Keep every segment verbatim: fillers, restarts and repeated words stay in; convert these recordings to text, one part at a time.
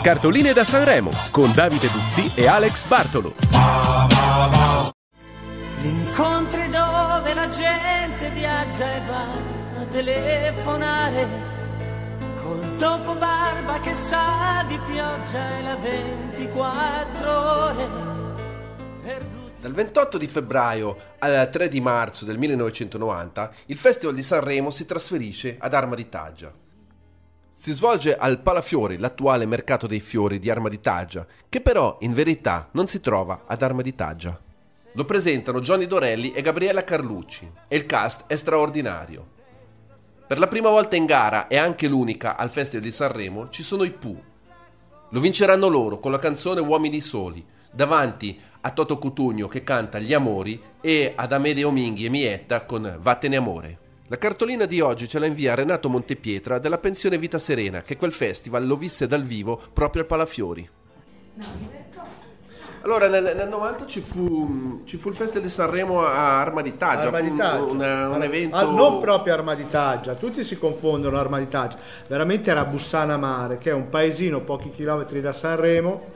Cartoline da Sanremo con Davide Buzzi e Alex Bartolo. Gli incontri dove la gente viaggia e va a telefonare, col dopo barba che sa di pioggia e la ventiquattro ore perduti. Dal ventotto di febbraio al tre di marzo del millenovecentonovanta il Festival di Sanremo si trasferisce ad Arma di Taggia. Si svolge al Palafiori, l'attuale mercato dei fiori di Arma di Taggia, che però in verità non si trova ad Arma di Taggia. Lo presentano Johnny Dorelli e Gabriella Carlucci e il cast è straordinario. Per la prima volta in gara e anche l'unica al Festival di Sanremo ci sono i Pooh. Lo vinceranno loro con la canzone Uomini Soli, davanti a Toto Cutugno che canta Gli Amori e ad Amedeo Minghi e Mietta con Vattene Amore. La cartolina di oggi ce la invia Renato Montepietra della pensione Vita Serena, che quel festival lo visse dal vivo proprio al Palafiori. Allora nel, nel novanta ci fu, ci fu il Festival di Sanremo a Arma di Taggia, Arma fu di un, Taggia. un, un evento... Ah, non proprio Arma di Taggia, tutti si confondono Arma di Taggia, veramente era Bussana Mare, che è un paesino pochi chilometri da Sanremo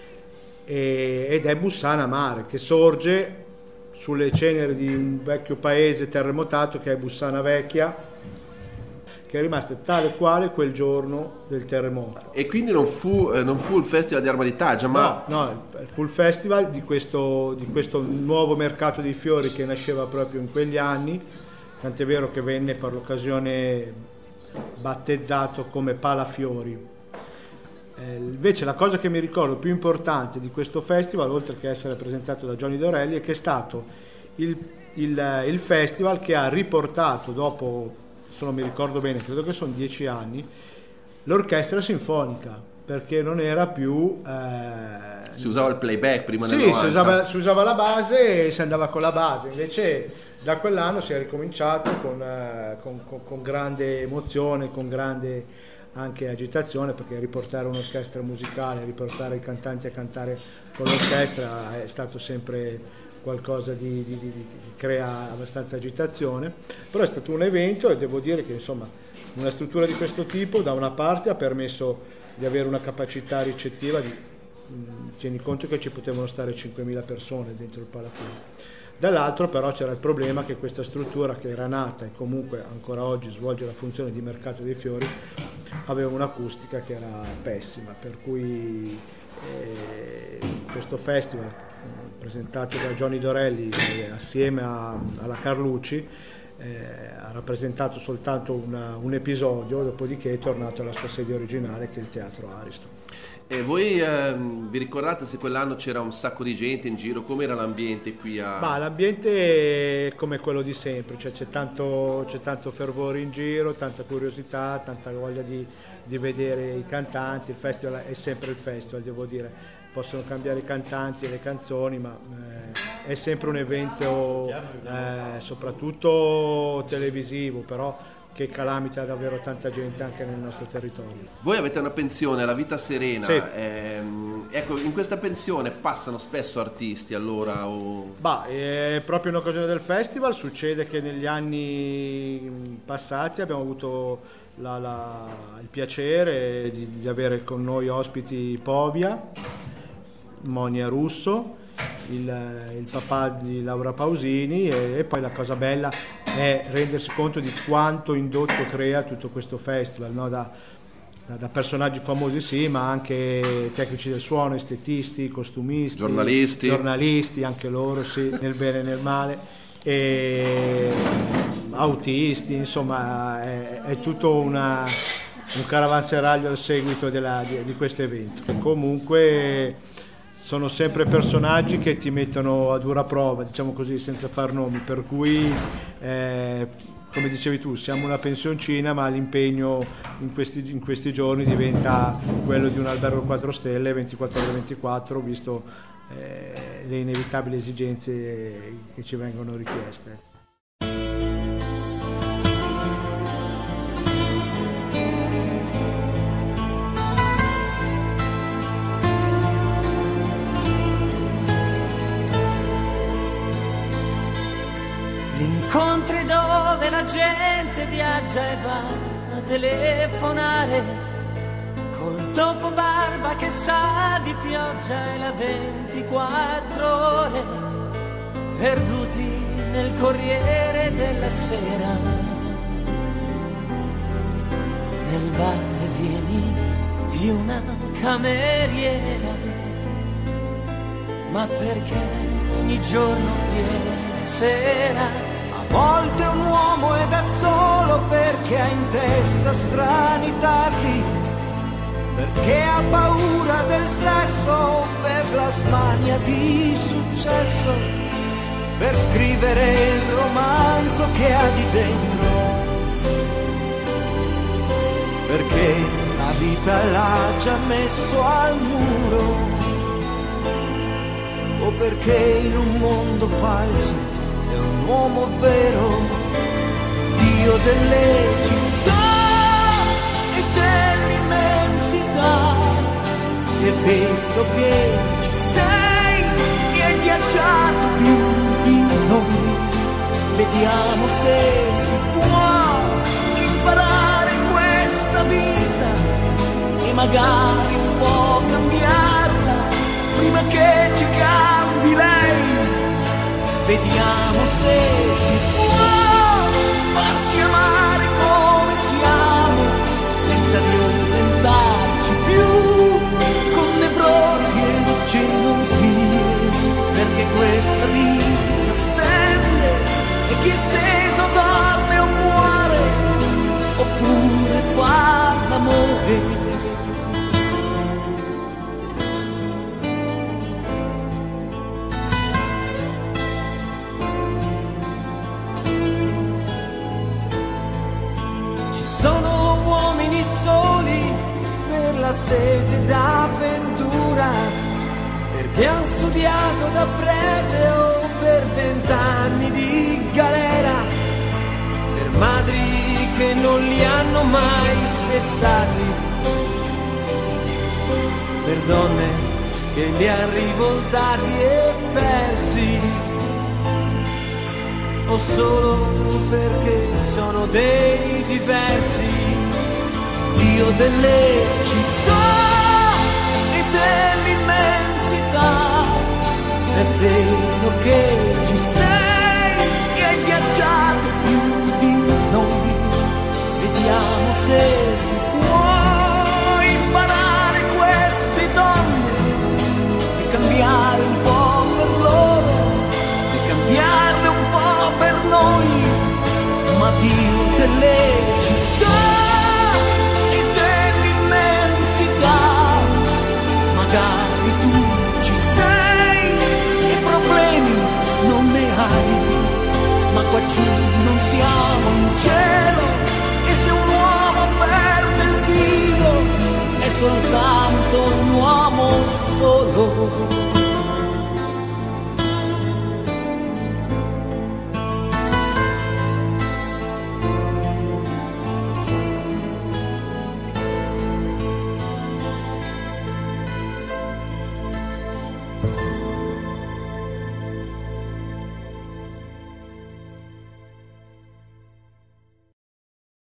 e, ed è Bussana Mare, che sorge sulle ceneri di un vecchio paese terremotato che è Bussana Vecchia, che è rimasta tale quale quel giorno del terremoto. E quindi non fu, eh, non fu il Festival di Arma di Taggia, ma... No, no, fu il festival di questo, di questo nuovo mercato dei fiori che nasceva proprio in quegli anni, tant'è vero che venne per l'occasione battezzato come Palafiori. Eh, invece la cosa che mi ricordo più importante di questo festival, oltre che essere presentato da Johnny Dorelli, è che è stato il, il, il festival che ha riportato dopo, se non mi ricordo bene, credo che sono dieci anni, l'orchestra sinfonica, perché non era più... Eh, si usava il playback prima sì, del novanta. si usava, si usava la base e si andava con la base, invece da quell'anno si è ricominciato con, eh, con, con, con grande emozione, con grande anche agitazione, perché riportare un'orchestra musicale, riportare i cantanti a cantare con l'orchestra è stato sempre qualcosa di, di, di, di crea abbastanza agitazione, però è stato un evento e devo dire che insomma una struttura di questo tipo da una parte ha permesso di avere una capacità ricettiva di, mh, tieni conto che ci potevano stare cinquemila persone dentro il Palafiori, dall'altro però c'era il problema che questa struttura, che era nata e comunque ancora oggi svolge la funzione di mercato dei fiori, aveva un'acustica che era pessima, per cui eh, questo festival presentato da Johnny Dorelli eh, assieme a, alla Carlucci eh, ha rappresentato soltanto una, un episodio, dopodiché è tornato alla sua sede originale, che è il Teatro Aristo. E voi ehm, vi ricordate se quell'anno c'era un sacco di gente in giro? Com'era l'ambiente qui a... Ma l'ambiente è come quello di sempre, cioè c'è tanto, c'è tanto fervore in giro, tanta curiosità, tanta voglia di, di vedere i cantanti. Il festival è sempre il festival, devo dire. Possono cambiare i cantanti e le canzoni, ma eh, è sempre un evento eh, soprattutto televisivo, però che calamita davvero tanta gente anche nel nostro territorio. Voi avete una pensione, la Vita Serena, sì. ehm, ecco, in questa pensione passano spesso artisti allora? O... Bah, è proprio in occasione del festival, succede che negli anni passati abbiamo avuto la, la, il piacere di, di avere con noi ospiti Povia, Monia Russo, il, il papà di Laura Pausini e, e poi la cosa bella è rendersi conto di quanto indotto crea tutto questo festival, no? da, da, da personaggi famosi sì, ma anche tecnici del suono, estetisti, costumisti, giornalisti, giornalisti anche loro sì, nel bene e nel male, e autisti, insomma è, è tutto una, un caravanserraglio al seguito della, di, di questo evento. E comunque sono sempre personaggi che ti mettono a dura prova, diciamo così, senza far nomi, per cui eh, come dicevi tu, siamo una pensioncina, ma l'impegno in questi, in questi giorni diventa quello di un albergo quattro stelle ventiquattro ore ventiquattro, visto eh, le inevitabili esigenze che ci vengono richieste. Incontri dove la gente viaggia e va a telefonare, col topo barba che sa di pioggia e la ventiquattro ore perduti nel Corriere della Sera, nel va e vieni di una cameriera. Ma perché ogni giorno viene sera? A volte un uomo è da solo perché ha in testa strani tardi, perché ha paura del sesso, per la smania di successo, per scrivere il romanzo che ha di dentro, perché la vita l'ha già messo al muro, o perché in un mondo falso è un uomo vero, Dio delle città e dell'immensità. Se è vero che ci sei e hai viaggiato più di noi, vediamo se si può imparare questa vita e magari un po' cambiarla prima che ci cambi lei. Vediamo se si può farci amare come siamo, senza violentarci più con nevrosi e gelosie, perché questa vita stende e chi è steso dorme o muore, oppure fa l'amore. Sono uomini soli per la sete d'avventura, perché han studiato da prete o per vent'anni di galera, per madri che non li hanno mai spezzati, per donne che li han rivoltati e persi, o solo perché sono dei diversi, Dio delle città e dell'immensità. Se è vero che ci sei e hai viaggiato più di noi, vediamo se si può imparare queste donne e cambiare un po' per loro, e cambiarle un po' per noi, ma Dio delle città e dell'immensità, magari tu ci sei e problemi non ne hai, ma qua giù non siamo in cielo, e se un uomo perde il filo è soltanto un uomo solo.